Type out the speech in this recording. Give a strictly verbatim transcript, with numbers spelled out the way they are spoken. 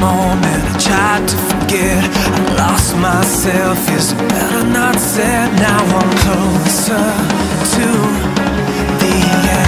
moment I tried to forget. I lost myself, is it better not said? Now I'm closer to the end.